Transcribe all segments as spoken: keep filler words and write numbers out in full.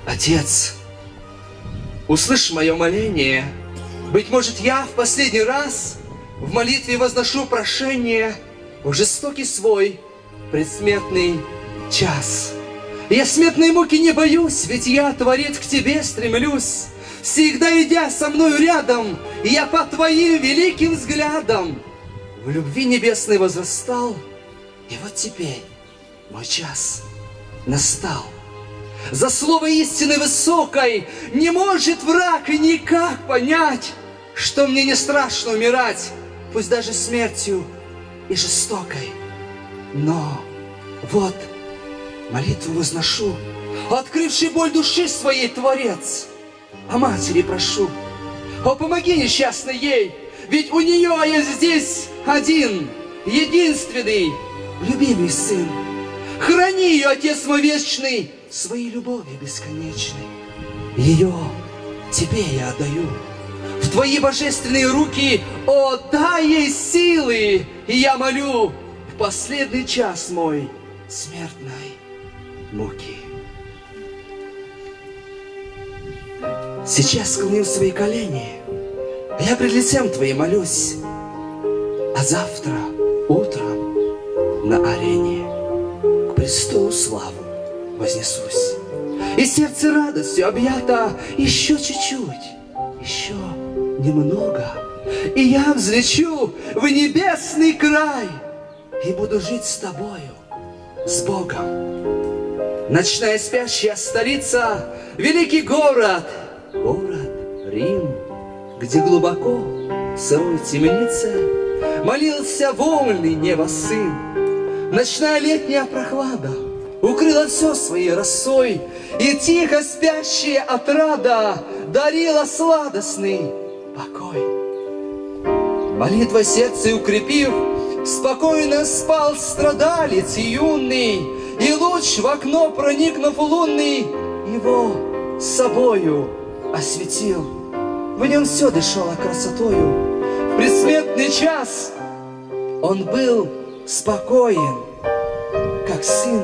Отец, услышь мое моление. Быть может, я в последний раз в молитве возношу прошение в жестокий свой предсмертный час. Я смертной муки не боюсь, ведь я, Творец, к Тебе стремлюсь. Всегда идя со мною рядом, я по Твоим великим взглядам в любви небесной возрастал. И вот теперь мой час настал. За слово истины высокой не может враг никак понять, что мне не страшно умирать, пусть даже смертью и жестокой. Но вот молитву возношу, открывший боль души своей Творец. О матери прошу, о, помоги несчастной ей, ведь у нее я здесь один, единственный, любимый сын. Храни ее, Отец мой вечный, своей любовью бесконечной. Ее Тебе я отдаю, в Твои божественные руки, о, дай ей силы, и я молю в последний час мой смертной муки. Сейчас склонил свои колени, я пред лицем Твоим молюсь, а завтра утром на арене к престолу славы вознесусь. И сердце радостью объято еще чуть-чуть, еще немного, и я взлечу в небесный край и буду жить с Тобою, с Богом. Ночная спящая столица, великий город, город Рим, где глубоко в сырой темнице молился вольный небо сын. Ночная летняя прохлада укрыла все своей росой, и тихо спящая отрада дарила сладостный покой. Молитва сердце укрепив, спокойно спал страдалец юный, и луч в окно, проникнув лунный, его с собою осветил. В нем все дышало красотою. В предсмертный час он был спокоен, как сын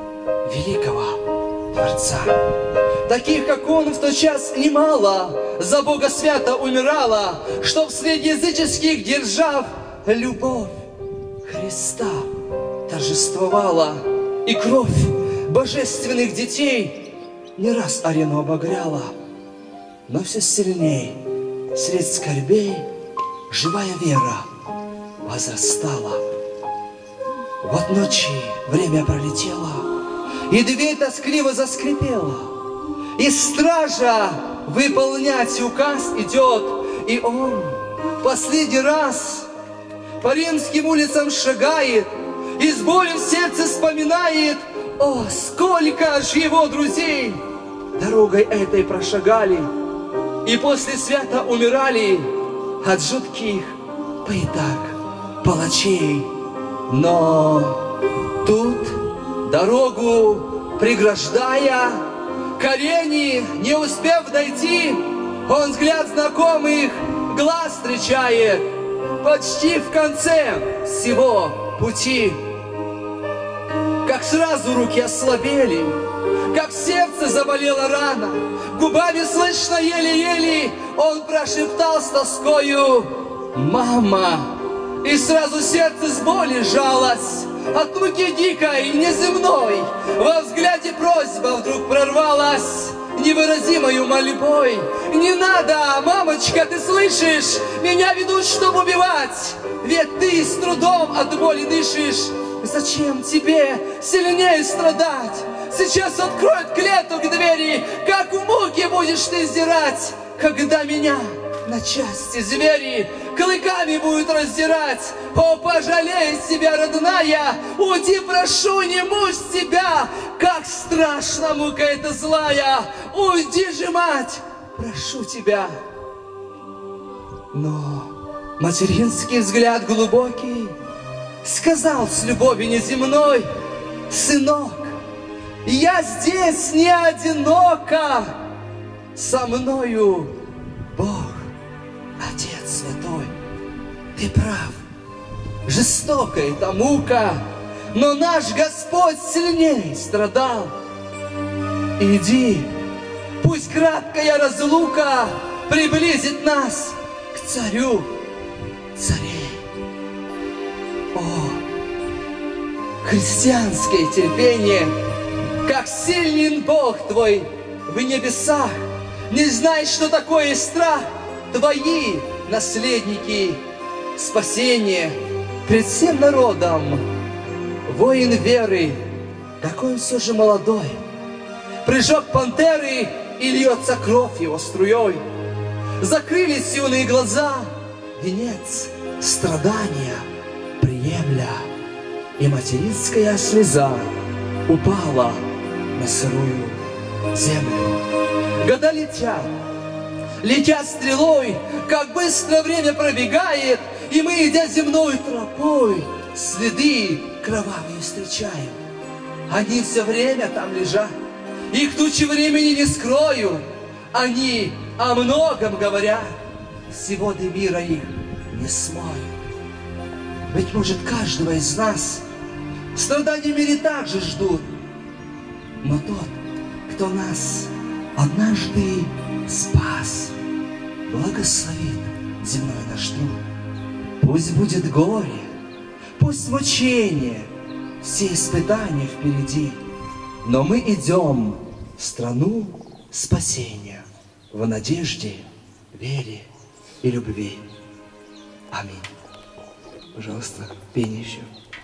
великого Творца. Таких, как он, в тот час немало за Бога свято умирала, чтоб среди языческих держав любовь Христа торжествовала. И кровь божественных детей не раз арену обогряла. Но все сильней средь скорбей живая вера возрастала. Вот ночи время пролетело, и дверь тоскливо заскрипела, и стража выполнять указ идет, и он последний раз по римским улицам шагает, и с болью в сердце вспоминает, о, сколько ж его друзей дорогой этой прошагали, и после свята умирали от жутких пыток палачей. Но тут, дорогу преграждая, к арене, не успев дойти, он взгляд знакомых глаз встречает почти в конце всего пути. Как сразу руки ослабели, как в сердце заболела рана, губами слышно еле-еле он прошептал с тоскою: «Мама!» И сразу сердце с боли сжалось от муки дикой и неземной. Во взгляде просьба вдруг прорвалась невыразимою мольбой: «Не надо, мамочка, ты слышишь? Меня ведут, чтобы убивать, ведь ты с трудом от боли дышишь. Зачем тебе сильнее страдать? Сейчас откроют клетку к двери, как в муке будешь ты сдирать, когда меня на части звери клыками будут раздирать. О, пожалей себя, родная, уйди, прошу, не мучь себя, как страшна мука эта злая. Уйди же, мать, прошу тебя». Но материнский взгляд глубокий сказал с любовью неземной: «Сынок, я здесь не одинока, со мною Бог, Отец Святой. Ты прав, жестокая эта мука, но наш Господь сильней страдал. Иди, Пусть краткая разлука приблизит нас к царю царей. О, христианское терпение, как силен Бог твой в небесах, не знает, что такое страх. Твои наследники спасения пред всем народом. Воин веры, какой он все же молодой, прыжок пантеры, и льется кровь его струей. Закрылись юные глаза, венец страдания приемля, и материнская слеза упала на сырую землю. Года летят, летят стрелой, как быстро время пробегает, и мы, идя земной тропой, следы кровавые встречаем. Они все время там лежат, их тучи времени не скроют, они о многом говорят, все воды мира их не смоют. Быть может, каждого из нас страдания в мире также ждут, но тот, кто нас однажды спас, благословит земной наш труд. Пусть будет горе, пусть мучение, все испытания впереди, но мы идем в страну спасения в надежде, вере и любви. Аминь. Пожалуйста, пение еще.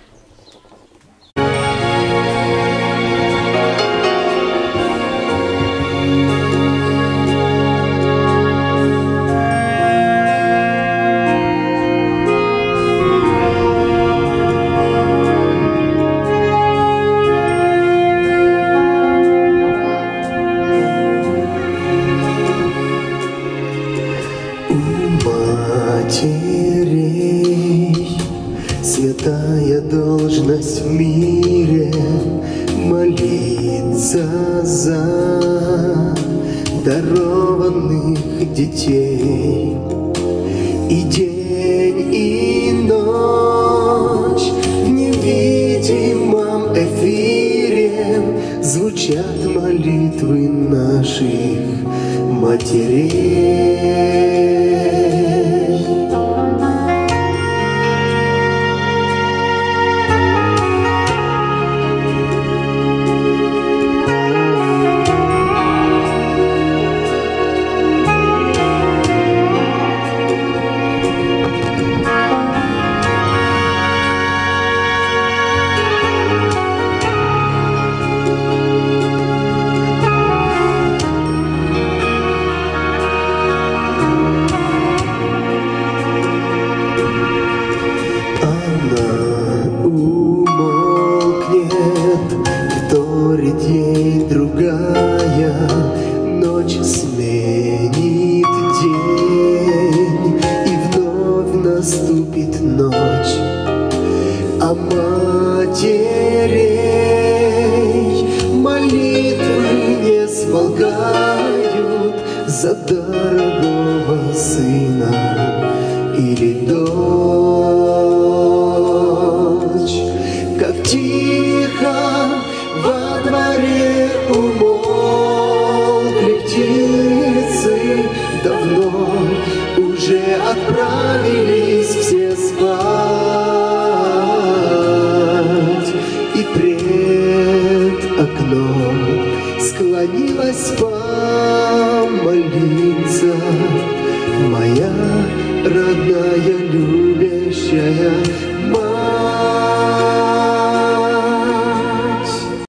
Святая должность в мире молиться за дарованных детей. И день, и ночь в невидимом эфире звучат молитвы наших матерей. Ей другая ночь сменит день, и вновь наступит ночь, а матерей молитвы не смолкают за дорогого сына или дочь, как тихо во дворе умолкли птицы, давно уже отправились все спать, и пред окном склонилась помолиться моя родная любящая мать.